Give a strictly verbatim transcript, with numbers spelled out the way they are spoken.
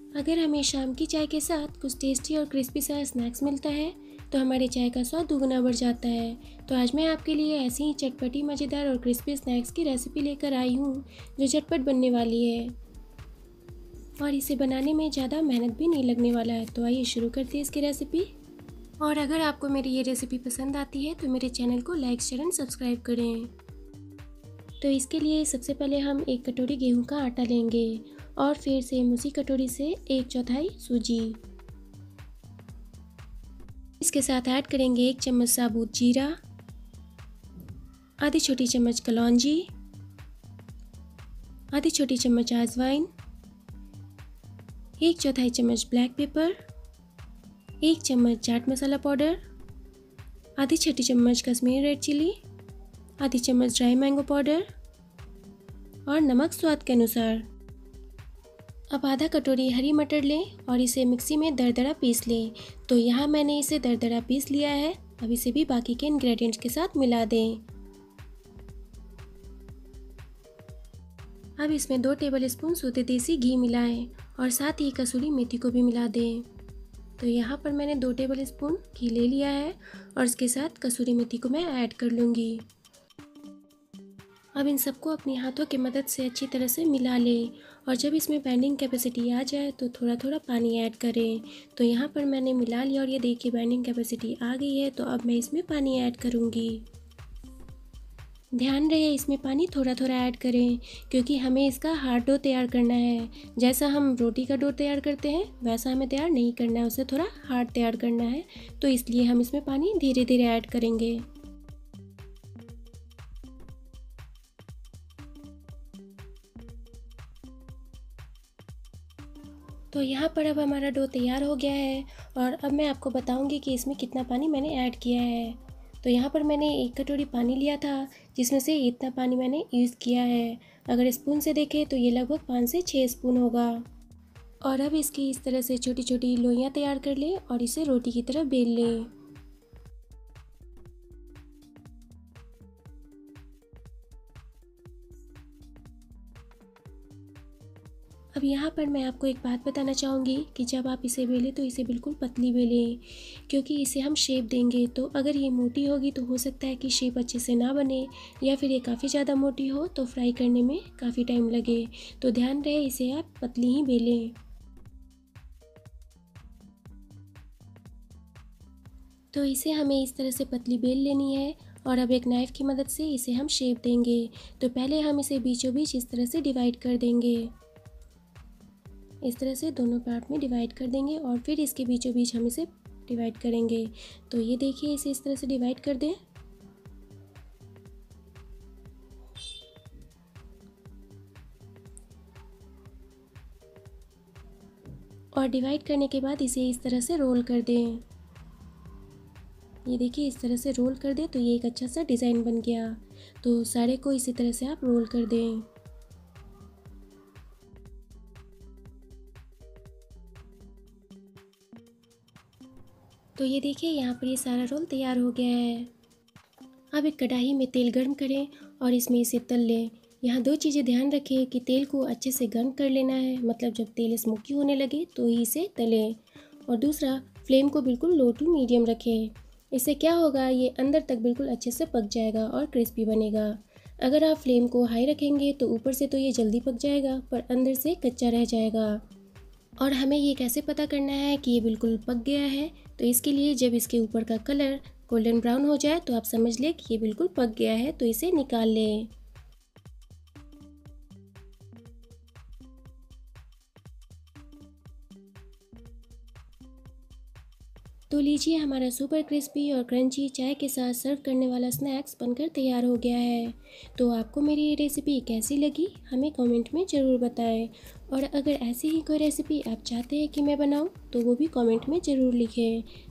अगर हमें शाम की चाय के साथ कुछ टेस्टी और क्रिस्पी सा स्नैक्स मिलता है तो हमारे चाय का स्वाद दुगना बढ़ जाता है। तो आज मैं आपके लिए ऐसी ही चटपटी, मज़ेदार और क्रिस्पी स्नैक्स की रेसिपी लेकर आई हूँ जो झटपट बनने वाली है और इसे बनाने में ज़्यादा मेहनत भी नहीं लगने वाला है। तो आइए शुरू करते हैं इसकी रेसिपी। और अगर आपको मेरी ये रेसिपी पसंद आती है तो मेरे चैनल को लाइक, शेयर एंड सब्सक्राइब करें। तो इसके लिए सबसे पहले हम एक कटोरी गेहूं का आटा लेंगे और फिर सेम उसी कटोरी से एक चौथाई सूजी। इसके साथ ऐड करेंगे एक चम्मच साबुत जीरा, आधी छोटी चम्मच कलौंजी, आधी छोटी चम्मच अजवाइन, एक चौथाई चम्मच ब्लैक पेपर, एक चम्मच चाट मसाला पाउडर, आधी छोटी चम्मच कश्मीरी रेड चिली, आधी चम्मच ड्राई मैंगो पाउडर और नमक स्वाद के अनुसार। अब आधा कटोरी हरी मटर लें और इसे मिक्सी में दरदरा पीस लें। तो यहाँ मैंने इसे दरदरा पीस लिया है। अब इसे भी बाकी के इंग्रेडिएंट्स के साथ मिला दें। अब इसमें दो टेबलस्पून सूखे देसी घी मिलाएं और साथ ही कसूरी मेथी को भी मिला दें। तो यहाँ पर मैंने दो टेबलस्पून घी ले लिया है और इसके साथ कसूरी मेथी को मैं ऐड कर लूँगी। अब इन सबको अपने हाथों की मदद से अच्छी तरह से मिला लें और जब इसमें बाइंडिंग कैपेसिटी आ जाए तो थोड़ा थोड़ा पानी ऐड करें। तो यहाँ पर मैंने मिला लिया और ये देखिए बाइंडिंग कैपेसिटी आ गई है। तो अब मैं इसमें पानी ऐड करूँगी। ध्यान रहे इसमें पानी थोड़ा थोड़ा ऐड करें क्योंकि हमें इसका हार्ड डो तैयार करना है। जैसा हम रोटी का डो तैयार करते हैं वैसा हमें तैयार नहीं करना है, उसे थोड़ा हार्ड तैयार करना है। तो इसलिए हम इसमें पानी धीरे धीरे ऐड करेंगे। तो यहाँ पर अब हमारा डो तैयार हो गया है और अब मैं आपको बताऊंगी कि इसमें कितना पानी मैंने ऐड किया है। तो यहाँ पर मैंने एक कटोरी पानी लिया था जिसमें से इतना पानी मैंने यूज़ किया है। अगर स्पून से देखें तो ये लगभग पाँच से छः स्पून होगा। और अब इसकी इस तरह से छोटी छोटी लोइयाँ तैयार कर लें और इसे रोटी की तरह बेल लें। अब यहाँ पर मैं आपको एक बात बताना चाहूँगी कि जब आप इसे बेलें तो इसे बिल्कुल पतली बेलें क्योंकि इसे हम शेप देंगे। तो अगर ये मोटी होगी तो हो सकता है कि शेप अच्छे से ना बने या फिर ये काफ़ी ज़्यादा मोटी हो तो फ्राई करने में काफ़ी टाइम लगे। तो ध्यान रहे इसे आप पतली ही बेलें। तो इसे हमें इस तरह से पतली बेल लेनी है और अब एक नाइफ़ की मदद से इसे हम शेप देंगे। तो पहले हम इसे बीचों बीच इस तरह से डिवाइड कर देंगे। इस तरह से दोनों पार्ट में डिवाइड कर देंगे और फिर इसके बीचों बीच हम इसे डिवाइड करेंगे। तो ये देखिए इसे इस तरह से डिवाइड कर दें। और डिवाइड करने के बाद इसे इस तरह से रोल कर दें। ये देखिए इस तरह से रोल कर दें तो ये एक अच्छा सा डिज़ाइन बन गया। तो सारे को इसी तरह से आप रोल कर दें। तो ये देखिए यहाँ पर ये सारा रोल तैयार हो गया है। अब एक कढ़ाई में तेल गर्म करें और इसमें इसे तल लें। यहाँ दो चीज़ें ध्यान रखें कि तेल को अच्छे से गर्म कर लेना है, मतलब जब तेल स्मोकी होने लगे तो ही इसे तलें। और दूसरा, फ्लेम को बिल्कुल लो टू मीडियम रखें। इससे क्या होगा, ये अंदर तक बिल्कुल अच्छे से पक जाएगा और क्रिस्पी बनेगा। अगर आप फ्लेम को हाई रखेंगे तो ऊपर से तो ये जल्दी पक जाएगा पर अंदर से कच्चा रह जाएगा। और हमें ये कैसे पता करना है कि ये बिल्कुल पक गया है, तो इसके लिए जब इसके ऊपर का कलर गोल्डन ब्राउन हो जाए तो आप समझ लें कि ये बिल्कुल पक गया है। तो इसे निकाल लें। तो लीजिए हमारा सुपर क्रिस्पी और क्रंची चाय के साथ सर्व करने वाला स्नैक्स बनकर तैयार हो गया है। तो आपको मेरी ये रेसिपी कैसी लगी हमें कमेंट में ज़रूर बताएं। और अगर ऐसी ही कोई रेसिपी आप चाहते हैं कि मैं बनाऊं तो वो भी कमेंट में ज़रूर लिखें।